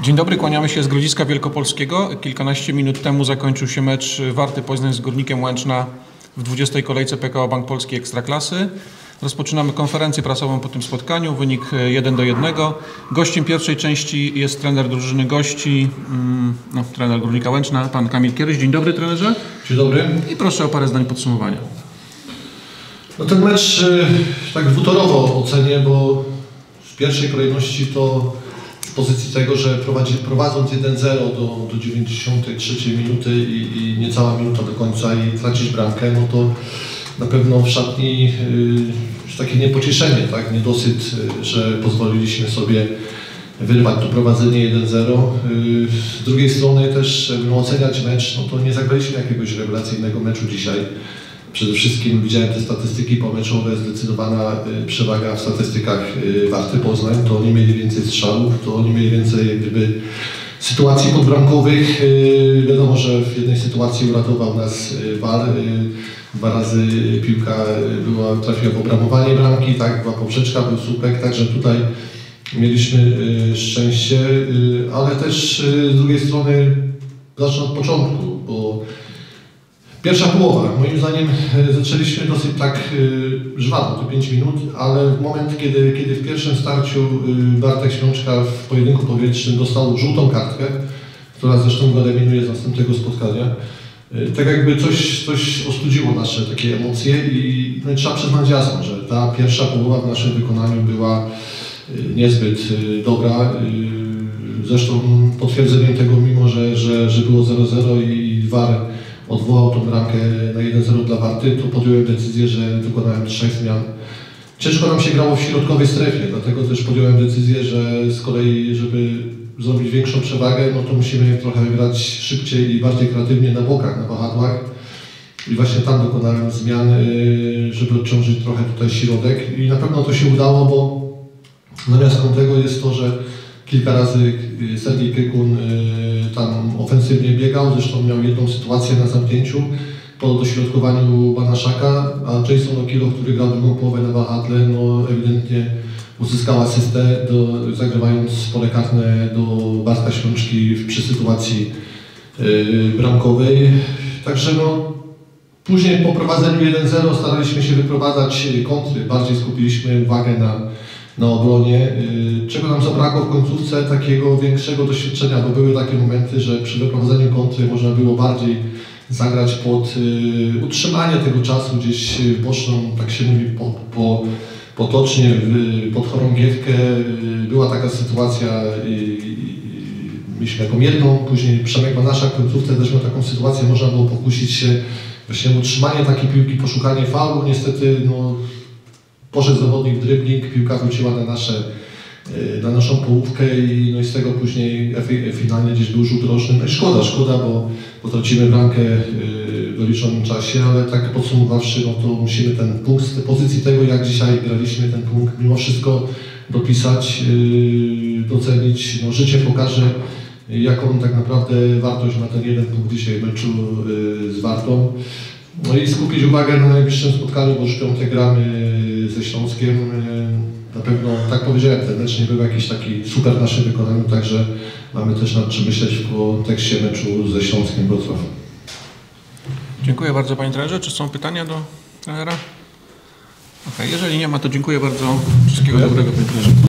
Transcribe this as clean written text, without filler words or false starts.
Dzień dobry, kłaniamy się z Grodziska Wielkopolskiego. Kilkanaście minut temu zakończył się mecz Warty Poznań z Górnikiem Łęczna w 20. kolejce PKO Bank Polski Ekstraklasy. Rozpoczynamy konferencję prasową po tym spotkaniu. Wynik 1-1. Gościem pierwszej części jest trener drużyny gości, trener Górnika Łęczna, pan Kamil Kieryś. Dzień dobry, trenerze. Dzień dobry. I proszę o parę zdań podsumowania. No ten mecz tak dwutorowo ocenię, bo w pierwszej kolejności to z pozycji tego, że prowadząc 1-0 do 93 minuty i niecała minuta do końca i tracić bramkę, no to na pewno w szatni takie niepocieszenie, tak? Niedosyt, że pozwoliliśmy sobie wyrwać to prowadzenie 1-0. Z drugiej strony też, żeby oceniać mecz, no to nie zagraliśmy jakiegoś rewelacyjnego meczu dzisiaj. Przede wszystkim widziałem te statystyki pomeczowe, zdecydowana przewaga w statystykach Warty Poznań. To oni mieli więcej strzałów, to oni mieli więcej jak gdyby sytuacji podbramkowych. Wiadomo, że w jednej sytuacji uratował nas VAR. Dwa razy piłka trafiła w obramowanie bramki, tak, była poprzeczka, był słupek, także tutaj mieliśmy szczęście, ale też z drugiej strony zacznę od początku, bo pierwsza połowa, moim zdaniem zaczęliśmy dosyć tak żwawo, to 5 minut, ale w moment, kiedy w pierwszym starciu Bartek Świączka w pojedynku powietrznym dostał żółtą kartkę, która zresztą go eliminuje z następnego spotkania, tak jakby coś ostudziło nasze takie emocje i no, trzeba przyznać jasno, że ta pierwsza połowa w naszym wykonaniu była niezbyt dobra. Zresztą potwierdzeniem tego, mimo że było 0-0 i VAR odwołał tą bramkę na 1-0 dla Warty, to podjąłem decyzję, że wykonałem 3 zmian. Ciężko nam się grało w środkowej strefie, dlatego też podjąłem decyzję, że z kolei, żeby zrobić większą przewagę, no to musimy trochę grać szybciej i bardziej kreatywnie na bokach, na wahadłach. I właśnie tam dokonałem zmian, żeby odciążyć trochę tutaj środek i na pewno to się udało, bo namiastką tego jest to, że kilka razy Sergiej Piekun tam ofensywnie biegał, zresztą miał jedną sytuację na zamknięciu po dośrodkowaniu Banaszaka, a Jason Okilo, który grał drugą połowę na wahadle, no ewidentnie uzyskał asystę, zagrywając pole karne do Bartka Świączki przy sytuacji bramkowej. Także no, później po prowadzeniu 1-0 staraliśmy się wyprowadzać kontry, bardziej skupiliśmy uwagę na obronie, czego nam zabrakło w końcówce takiego większego doświadczenia, bo były takie momenty, że przy wyprowadzeniu kontry można było bardziej zagrać pod utrzymanie tego czasu gdzieś boczną, tak się mówi potocznie, pod chorągiewkę. Była taka sytuacja, mieliśmy taką jedną, później Przemek Banaszak w końcówce też miał taką sytuację, można było pokusić się właśnie o utrzymanie takiej piłki, poszukanie faulu, niestety no, poszedł zawodnik w dribbling, piłka wróciła na naszą połówkę i z tego później finalnie gdzieś był rzut roczny. No i szkoda, bo tracimy bramkę w doliczonym czasie, ale tak podsumowawszy, no to musimy ten punkt z pozycji tego, jak dzisiaj graliśmy, ten punkt mimo wszystko dopisać, docenić. No, życie pokaże, jaką tak naprawdę wartość ma ten jeden punkt dzisiaj w meczu z Wartą. No i skupić uwagę na najbliższym spotkaniu, bo już w piątek gramy ze Śląskiem. Na pewno, tak powiedziałem, ten mecz nie był jakiś taki super w naszym wykonaniu, także mamy też nad czym myśleć w kontekście meczu ze Śląskiem Wrocław. Dziękuję bardzo, panie trenerze. Czy są pytania do trenera? Jeżeli nie ma, to dziękuję bardzo. Wszystkiego dobrego, panie trenerze.